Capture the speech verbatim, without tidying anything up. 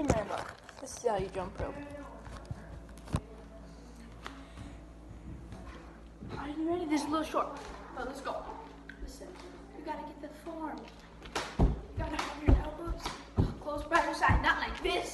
Come here, look. This is how you jump rope. Are you ready? This is a little short. Well, let's go. Listen, you gotta get the form. You gotta have your elbows close by your side, not like this.